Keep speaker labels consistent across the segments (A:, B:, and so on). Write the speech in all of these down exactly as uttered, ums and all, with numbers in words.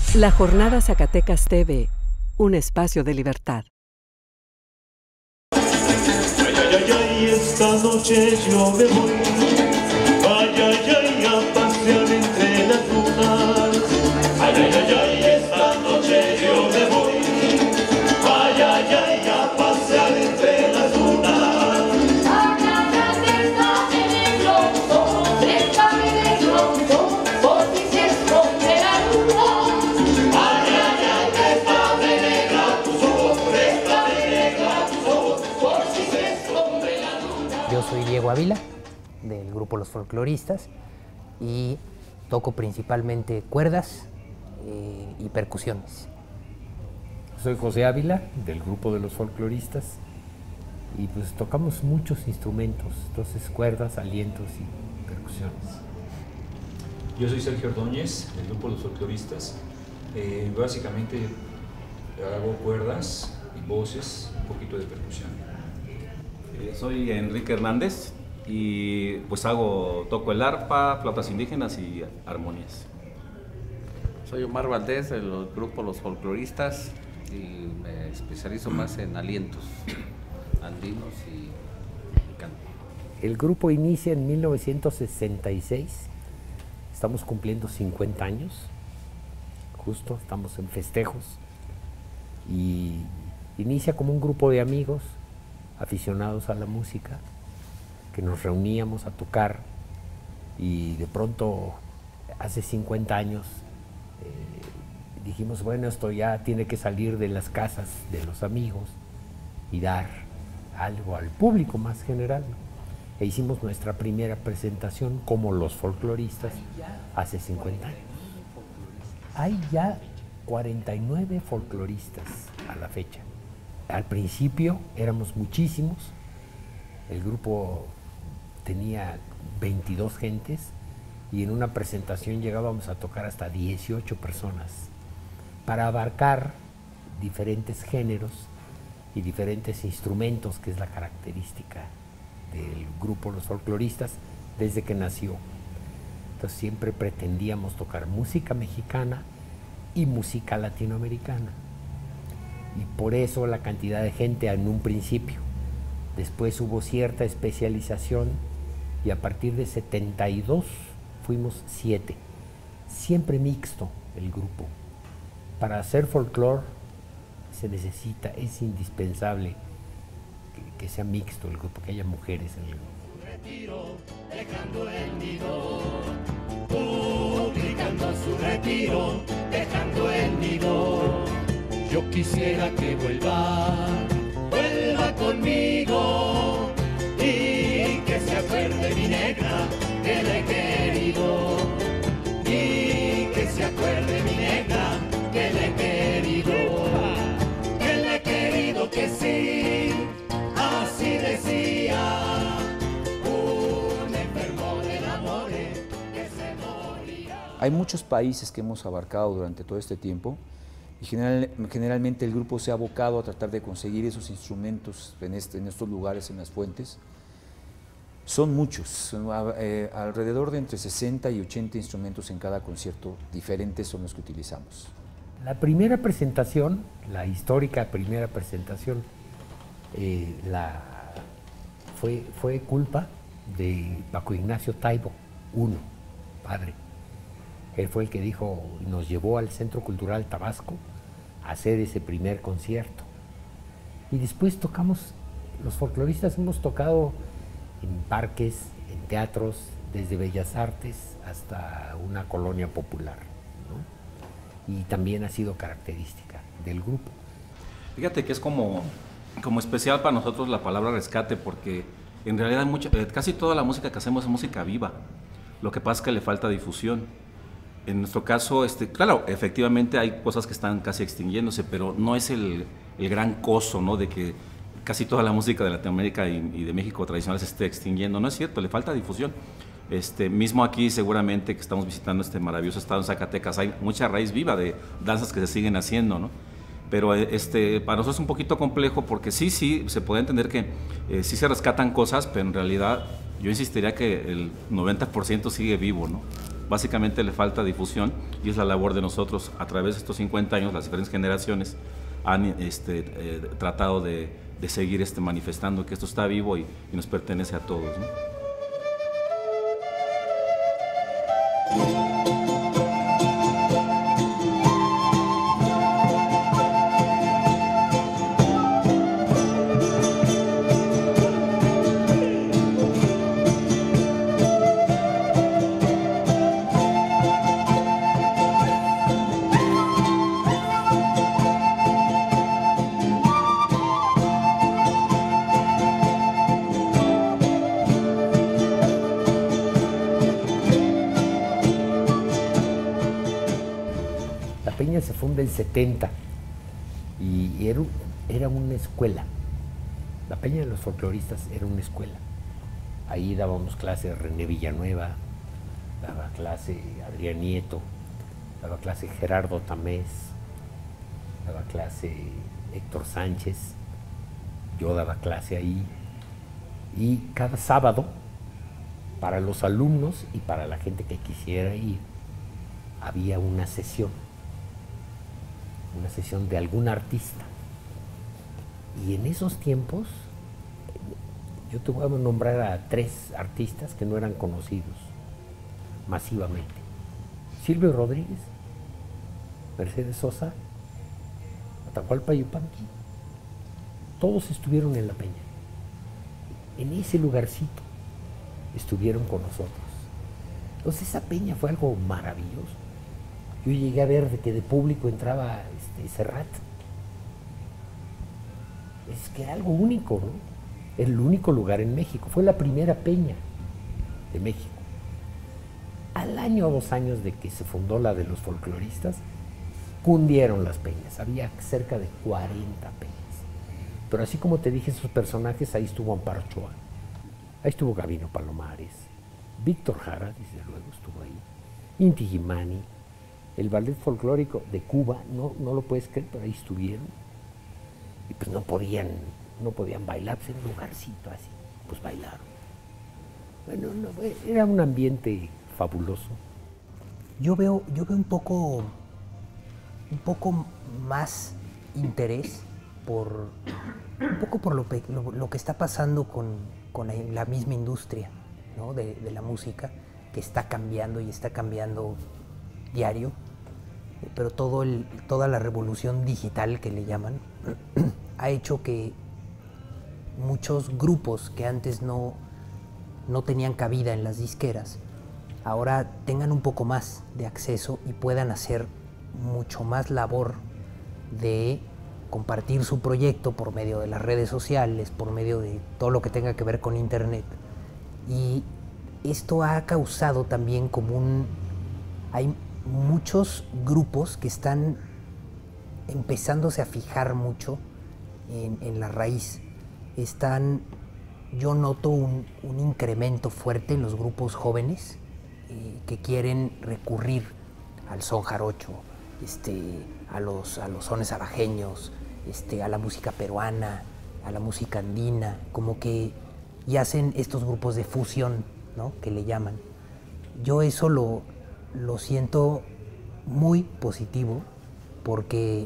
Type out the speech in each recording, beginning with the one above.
A: La Jornada Zacatecas T V, un espacio de libertad.
B: Ay, ay, ay, ay, esta noche yo me voy. Ay, ay, ay, a pasear entre las dunas. Ay, ay, ay, ay, esta noche yo me voy. Ay, ay, ay, a pasear entre las dunas.
C: Mañana que está en el loto, déjame de pronto, por ti se esconde la luna.
B: Ay, ay, ay, préstame negra tus ojos, préstame negra tus ojos, por si se esconde la luna.
D: Yo soy Diego Ávila, del grupo Los Folcloristas, y toco principalmente cuerdas eh, y percusiones.
E: Soy José Ávila, del grupo de Los Folcloristas, y pues tocamos muchos instrumentos, entonces cuerdas, alientos y percusiones.
F: Yo soy Sergio Ordóñez, del grupo Los Folcloristas. Eh, básicamente hago cuerdas y voces, un poquito de percusión.
G: Eh, soy Enrique Hernández y pues hago, toco el arpa, flautas indígenas y armonías.
H: Soy Omar Valdés del grupo Los Folcloristas y me especializo más en alientos andinos y mexicanos.
E: El grupo inicia en mil novecientos sesenta y seis, estamos cumpliendo cincuenta años, justo estamos en festejos, y inicia como un grupo de amigos aficionados a la música, que nos reuníamos a tocar, y de pronto hace cincuenta años eh, dijimos, bueno, esto ya tiene que salir de las casas de los amigos y dar algo al público más general, ¿no? E hicimos nuestra primera presentación como Los Folcloristas hace cincuenta años. Hay ya cuarenta y nueve folcloristas a la fecha. Al principio éramos muchísimos, el grupo tenía veintidós gentes y en una presentación llegábamos a tocar hasta dieciocho personas para abarcar diferentes géneros y diferentes instrumentos, que es la característica del grupo Los Folcloristas desde que nació. Entonces siempre pretendíamos tocar música mexicana y música latinoamericana, y por eso la cantidad de gente en un principio. Después hubo cierta especialización y a partir de setenta y dos fuimos siete, siempre mixto el grupo. Para hacer folclore se necesita, es indispensable que, que sea mixto el grupo, que haya mujeres en el grupo.
B: Retiro, dejando el nido, publicando su retiro, dejando el nido. Yo quisiera que vuelva, vuelva conmigo y que se acuerde mi negra que le he querido, y que se acuerde mi negra que le he querido, que le he querido, que sí, así decía un enfermo del amor que se moría.
I: Hay muchos países que hemos abarcado durante todo este tiempo, y general, generalmente el grupo se ha abocado a tratar de conseguir esos instrumentos en, este, en estos lugares, en las fuentes. Son muchos, son, eh, alrededor de entre sesenta y ochenta instrumentos en cada concierto, diferentes son los que utilizamos.
E: La primera presentación, la histórica primera presentación, eh, la, fue, fue culpa de Paco Ignacio Taibo, uno, padre. Él fue el que dijo, nos llevó al Centro Cultural Tabasco a hacer ese primer concierto. Y después tocamos, los folcloristas hemos tocado en parques, en teatros, desde Bellas Artes hasta una colonia popular, ¿no? Y también ha sido característica del grupo.
G: Fíjate que es como, como especial para nosotros la palabra rescate, porque en realidad mucha, casi toda la música que hacemos es música viva. Lo que pasa es que le falta difusión. En nuestro caso, este, claro, efectivamente hay cosas que están casi extinguiéndose, pero no es el, el gran coso, ¿no?, de que casi toda la música de Latinoamérica y, y de México tradicional se esté extinguiendo. No es cierto, le falta difusión. Este, mismo aquí, seguramente, que estamos visitando este maravilloso estado en Zacatecas, hay mucha raíz viva de danzas que se siguen haciendo, ¿no? Pero este, para nosotros es un poquito complejo porque sí, sí, se puede entender que eh, sí se rescatan cosas, pero en realidad yo insistiría que el noventa por ciento sigue vivo, ¿no? básicamente le falta difusión y es la labor de nosotros. A través de estos cincuenta años, las diferentes generaciones han este, eh, tratado de, de seguir este, manifestando que esto está vivo y, y nos pertenece a todos, ¿no?
E: Se funda en setenta y era, era una escuela. La Peña de los Folcloristas era una escuela. Ahí dábamos clase René Villanueva, daba clase Adrián Nieto, daba clase Gerardo Tamés, daba clase Héctor Sánchez, yo daba clase ahí. Y cada sábado, para los alumnos y para la gente que quisiera ir, había una sesión. una sesión de algún artista. Y en esos tiempos, yo te voy a nombrar a tres artistas que no eran conocidos masivamente. Silvio Rodríguez, Mercedes Sosa, Atahualpa Yupanqui, todos estuvieron en La Peña. En ese lugarcito estuvieron con nosotros. Entonces esa peña fue algo maravilloso. Yo llegué a ver de que de público entraba este, Serrat. Es que era algo único, ¿no? Era el único lugar en México. Fue la primera peña de México. Al año o dos años de que se fundó la de los folcloristas, cundieron las peñas. Había cerca de cuarenta peñas. Pero así como te dije, esos personajes, ahí estuvo Amparo Ochoa, ahí estuvo Gabino Palomares, Víctor Jara, desde luego estuvo ahí, Inti Gimani, el ballet folclórico de Cuba, no, no lo puedes creer, pero ahí estuvieron. Y pues no podían, no podían bailar, pues en un lugarcito así, pues bailaron. Bueno, no, era un ambiente fabuloso.
D: Yo veo, yo veo un poco, un poco más interés por, un poco por lo, lo, lo que está pasando con, con la misma industria, ¿no? de, de la música, que está cambiando y está cambiando diario, pero todo el, toda la revolución digital que le llaman ha hecho que muchos grupos que antes no, no tenían cabida en las disqueras ahora tengan un poco más de acceso y puedan hacer mucho más labor de compartir su proyecto por medio de las redes sociales, por medio de todo lo que tenga que ver con internet. Y esto ha causado también como un... hay muchos grupos que están empezándose a fijar mucho en, en la raíz. Están, yo noto un, un incremento fuerte en los grupos jóvenes eh, que quieren recurrir al son jarocho, este, a los, a los sones abajeños, este, a la música peruana, a la música andina, como que y hacen estos grupos de fusión, ¿no? Que le llaman. Yo eso lo, lo siento muy positivo porque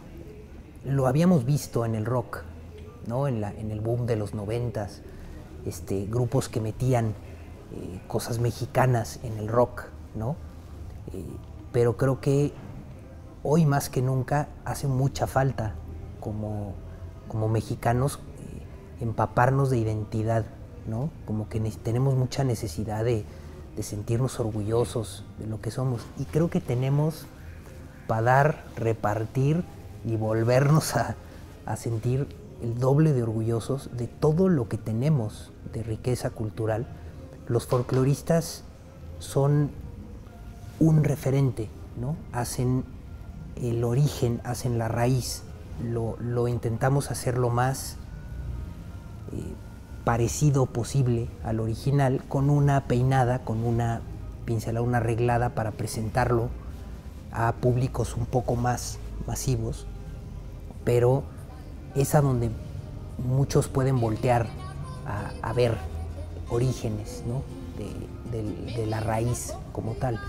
D: lo habíamos visto en el rock, ¿no? En, la, en el boom de los noventas, este, grupos que metían eh, cosas mexicanas en el rock, ¿no? Eh, pero creo que hoy más que nunca hace mucha falta como, como mexicanos eh, empaparnos de identidad, ¿no? Como que tenemos mucha necesidad de, de sentirnos orgullosos de lo que somos. Y creo que tenemos para dar, repartir y volvernos a, a sentir el doble de orgullosos de todo lo que tenemos de riqueza cultural. Los folcloristas son un referente, ¿no? Hacen el origen, hacen la raíz, lo, lo intentamos hacer lo más eh, parecido posible al original, con una peinada, con una pincelada, una arreglada para presentarlo a públicos un poco más masivos, pero es a donde muchos pueden voltear a, a ver orígenes, ¿no? de, de, de la raíz como tal.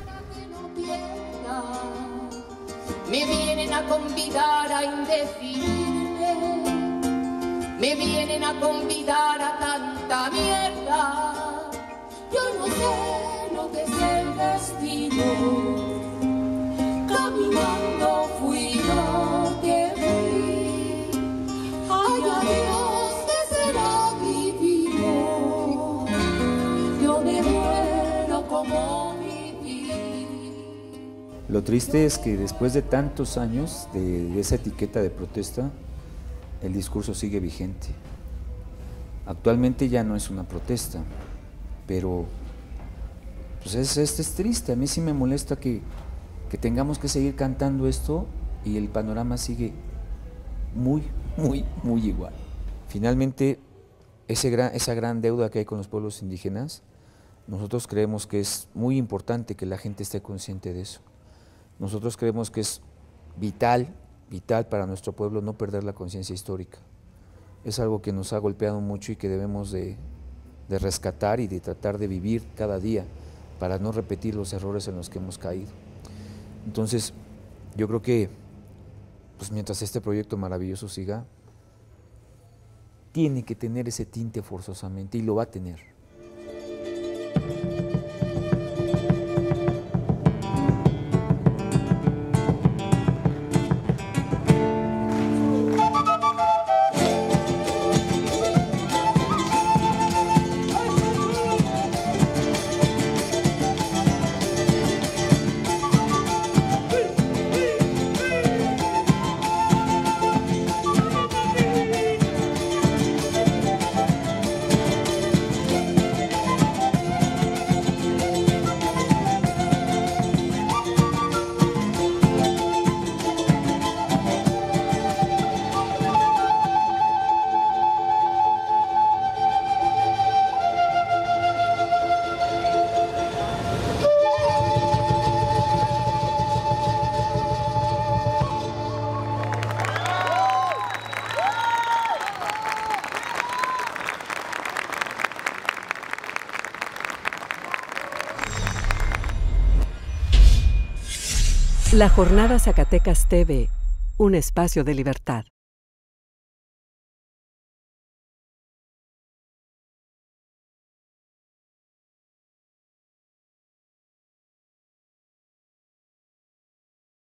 C: Me vienen a convidar a indecirme, me vienen a convidar a tanta mierda. Yo no sé lo que es el destino, caminando fui lo que fui. Ay, adiós, que será divino, yo me muero como viví.
I: Lo triste es que después de tantos años de, de esa etiqueta de protesta, el discurso sigue vigente. Actualmente ya no es una protesta, pero pues es, es, es triste. A mí sí me molesta que, que tengamos que seguir cantando esto y el panorama sigue muy, muy, muy igual. Finalmente, ese gran, esa gran deuda que hay con los pueblos indígenas, nosotros creemos que es muy importante que la gente esté consciente de eso. Nosotros creemos que es vital, vital para nuestro pueblo no perder la conciencia histórica. Es algo que nos ha golpeado mucho y que debemos de, de rescatar y de tratar de vivir cada día para no repetir los errores en los que hemos caído. Entonces, yo creo que pues mientras este proyecto maravilloso siga, tiene que tener ese tinte forzosamente y lo va a tener.
A: La Jornada Zacatecas T V, un espacio de libertad.